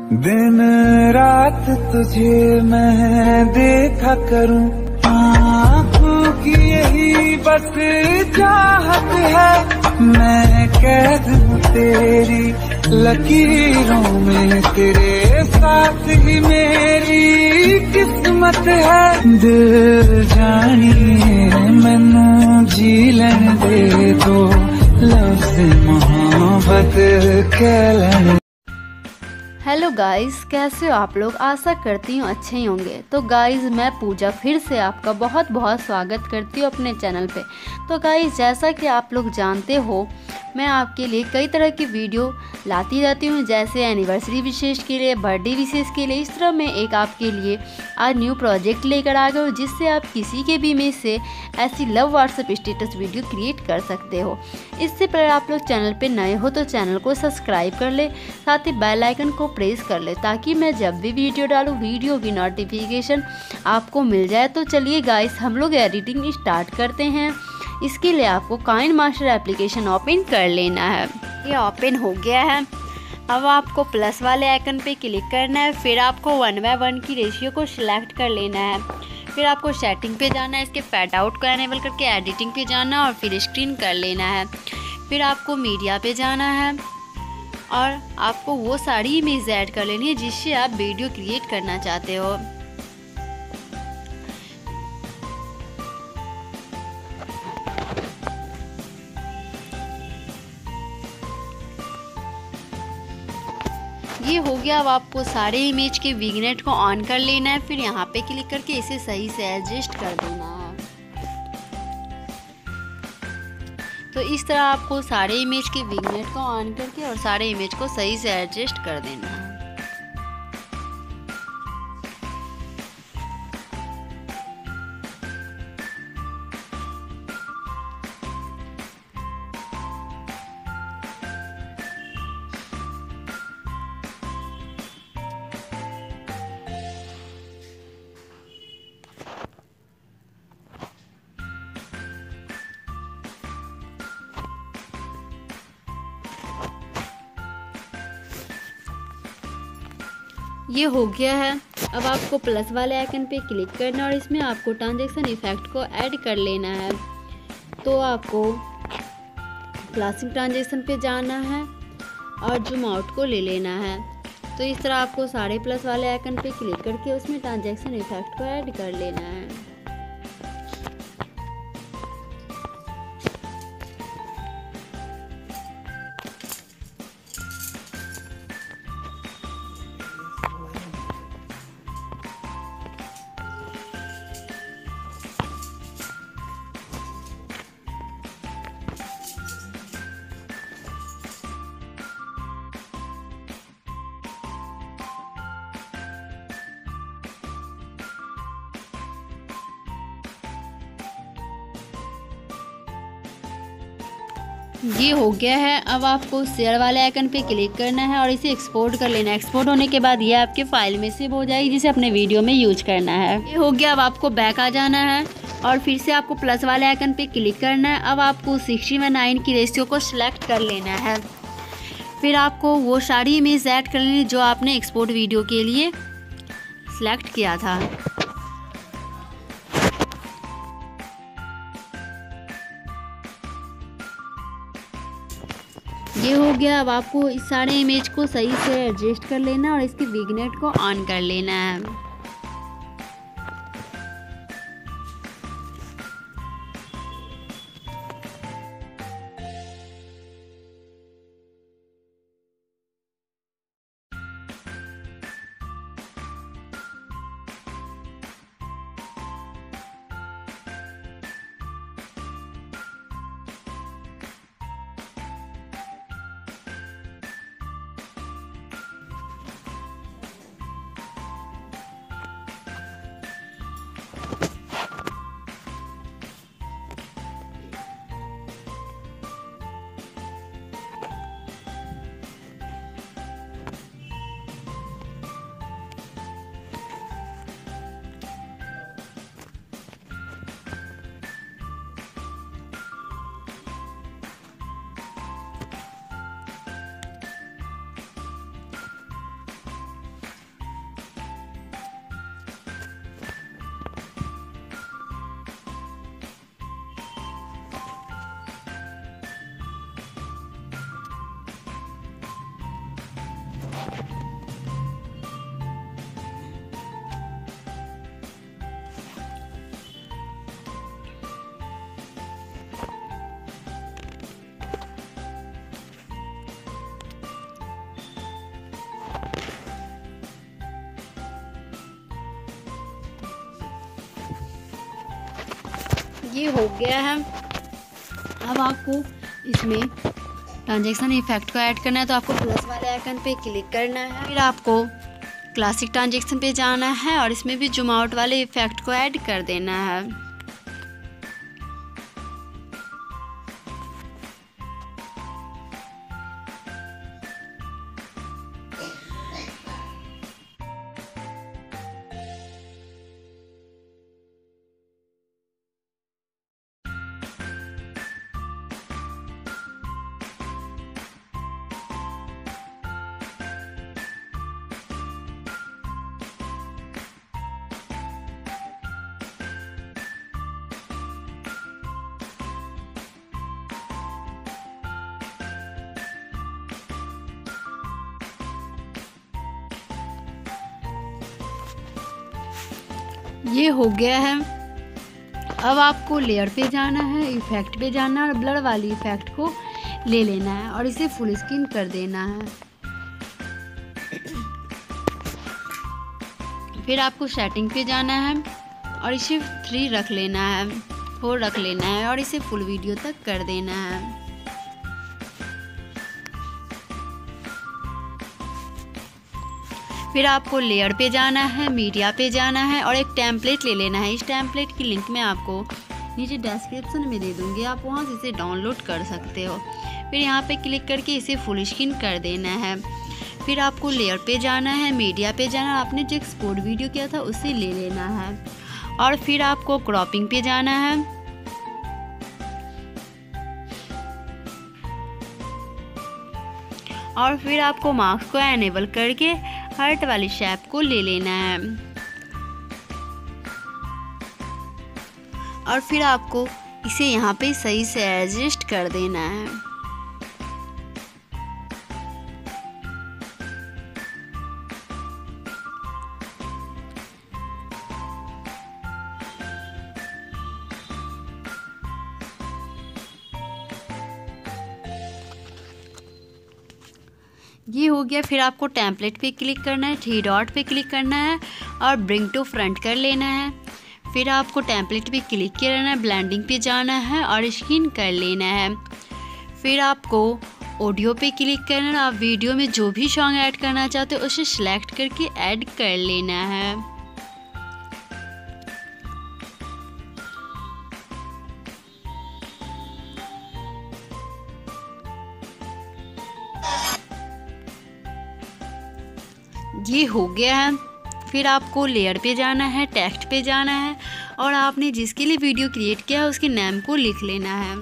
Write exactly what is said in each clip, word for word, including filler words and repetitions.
दिन रात तुझे मैं देखा करूं, आँखों की यही बस चाहत है। मैं कैद हूँ तेरी लकीरों में, तेरे साथ ही मेरी किस्मत है। दिल जानिए मैनू जी लेने दे दो, लफ्ज़ मोहब्बत कह लेने। हेलो गाइस, कैसे हो आप लोग? आशा करती हूँ अच्छे ही होंगे। तो गाइस, मैं पूजा फिर से आपका बहुत बहुत स्वागत करती हूँ अपने चैनल पे। तो गाइस, जैसा कि आप लोग जानते हो, मैं आपके लिए कई तरह की वीडियो लाती रहती हूँ, जैसे एनिवर्सरी विशेष के लिए, बर्थडे विशेष के लिए। इस तरह मैं एक आपके लिए आज न्यू प्रोजेक्ट लेकर आ गई हूँ, जिससे आप किसी के भी इमेज से ऐसी love WhatsApp status video create कर सकते हो। इससे पहले आप लोग चैनल पे नए हो तो चैनल को सब्सक्राइब कर ले, साथ ही बेल आइकन को प्रेस कर ले, ताकि मैं जब भी वीडियो डालूँ वीडियो की नोटिफिकेशन आपको मिल जाए। तो चलिए गाइस, हम लोग एडिटिंग स्टार्ट करते हैं। इसके लिए आपको काइन मास्टर एप्लीकेशन ओपन कर लेना है। ये ओपन हो गया है। अब आपको प्लस वाले आइकन पे क्लिक करना है, फिर आपको वन बाय वन की रेशियो को सिलेक्ट कर लेना है। फिर आपको सेटिंग पे जाना है, इसके फैट आउट को एनेबल करके एडिटिंग पे जाना है और फिर स्क्रीन कर लेना है। फिर आपको मीडिया पे जाना है और आपको वो सारी इमेज ऐड कर लेनी है जिससे आप वीडियो क्रिएट करना चाहते हो। ये हो गया। अब आपको सारे इमेज के विग्नेट को ऑन कर लेना है, फिर यहाँ पे क्लिक करके इसे सही से एडजस्ट कर देना है। तो इस तरह आपको सारे इमेज के विग्नेट को ऑन करके और सारे इमेज को सही से एडजस्ट कर देना है। ये हो गया है। अब आपको प्लस वाले आइकन पे क्लिक करना और इसमें आपको ट्रांजैक्शन इफेक्ट को ऐड कर लेना है। तो आपको क्लासिक ट्रांजैक्शन पे जाना है और जूम आउट को ले लेना है। तो इस तरह आपको सारे प्लस वाले आइकन पे क्लिक करके उसमें ट्रांजैक्शन इफेक्ट को ऐड कर लेना है। ये हो गया है। अब आपको शेयर वाले आइकन पे क्लिक करना है और इसे एक्सपोर्ट कर लेना है। एक्सपोर्ट होने के बाद ये आपके फाइल में सेव हो जाएगी, जिसे अपने वीडियो में यूज करना है। ये हो गया। अब आपको बैक आ जाना है और फिर से आपको प्लस वाले आइकन पे क्लिक करना है। अब आपको सिक्सटी बाय नाइन की रेशियो को सिलेक्ट कर लेना है। फिर आपको वो सारी इमेज ऐड कर लेनी जो आपने एक्सपोर्ट वीडियो के लिए सिलेक्ट किया था। ये हो गया। अब आपको इस सारे इमेज को सही से एडजस्ट कर लेना और इसके विग्नेट को ऑन कर लेना है। ये हो गया है। अब आपको इसमें ट्रांजैक्शन इफेक्ट को ऐड करना है, तो आपको प्लस वाले आइकन पे क्लिक करना है। फिर आपको क्लासिक ट्रांजैक्शन पे जाना है और इसमें भी जूम आउट वाले इफेक्ट को ऐड कर देना है। ये हो गया है। अब आपको लेयर पे जाना है, इफेक्ट पे जाना है और ब्लर वाली इफेक्ट को ले लेना है और इसे फुल स्क्रीन कर देना है। फिर आपको सेटिंग पे जाना है और इसे थ्री रख लेना है, फोर रख लेना है और इसे फुल वीडियो तक कर देना है। फिर आपको लेयर पे जाना है, मीडिया पे जाना है और एक टेम्पलेट ले लेना है। इस टेम्पलेट की लिंक मैं आपको नीचे डिस्क्रिप्शन में दे दूँगी, आप वहाँ से इसे डाउनलोड कर सकते हो। फिर यहाँ पे क्लिक करके इसे फुल स्क्रीन कर देना है। फिर आपको लेयर पे जाना है, मीडिया पे जाना है, आपने जो एक्सपोर्ट वीडियो किया था उसे ले लेना है और फिर आपको क्रॉपिंग पे जाना है। और फिर आपको मार्क्स को एनेबल करके हार्ट वाली शेप को ले लेना है और फिर आपको इसे यहाँ पे सही से एडजस्ट कर देना है। ये हो गया। फिर आपको टेम्पलेट पे क्लिक करना है, थ्री डॉट पे क्लिक करना है और ब्रिंग टू फ्रंट कर लेना है। फिर आपको टेम्पलेट पे क्लिक करना है, ब्लेंडिंग पे जाना है और स्क्रीन कर लेना है। फिर आपको ऑडियो पे क्लिक करना है, आप वीडियो में जो भी सॉन्ग ऐड करना चाहते हो उसे सिलेक्ट करके ऐड कर लेना है। ये हो गया है। फिर आपको लेयर पे जाना है, टेक्स्ट पे जाना है और आपने जिसके लिए वीडियो क्रिएट किया है उसके नाम को लिख लेना है।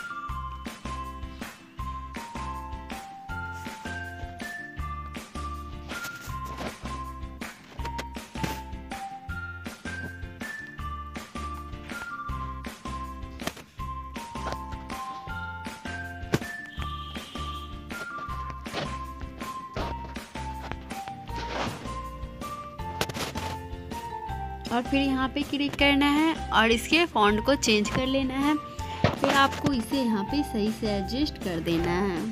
और फिर यहाँ पे क्लिक करना है और इसके फॉन्ट को चेंज कर लेना है। फिर आपको इसे यहाँ पे सही से एडजस्ट कर देना है।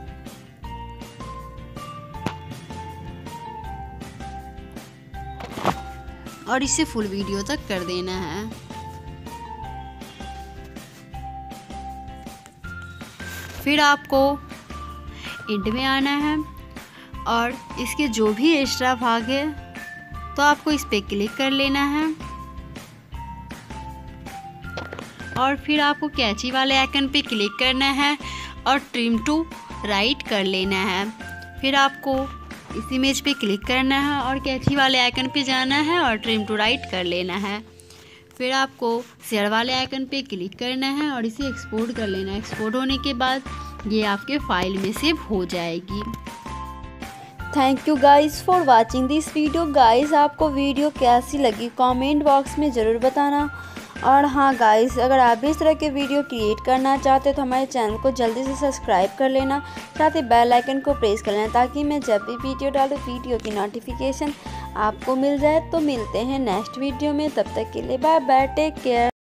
और इसे फुल वीडियो तक कर देना है। फिर आपको एंड में आना है और इसके जो भी एक्स्ट्रा भाग है तो आपको इस पे क्लिक कर लेना है और फिर आपको कैची वाले आइकन पे क्लिक करना है और ट्रिम टू राइट कर लेना है। फिर आपको इस इमेज पे क्लिक करना है और कैची वाले आइकन पे जाना है और ट्रिम टू राइट कर लेना है। फिर आपको शेयर वाले आइकन पे क्लिक करना है और इसे एक्सपोर्ट कर लेना है। एक्सपोर्ट होने के बाद ये आपके फाइल में सेव हो जाएगी। Thank you guys for watching this video. Guys आपको वीडियो कैसी लगी कमेंट बॉक्स में ज़रूर बताना। और हाँ गाइज़, अगर आप भी इस तरह के वीडियो क्रिएट करना चाहते हो तो हमारे चैनल को जल्दी से सब्सक्राइब कर लेना, साथ ही बेल आइकन को प्रेस कर लेना ताकि मैं जब भी वीडियो डालूँ वीडियो की नोटिफिकेशन आपको मिल जाए। तो मिलते हैं नेक्स्ट वीडियो में, तब तक के लिए बाय बाय, टेक केयर।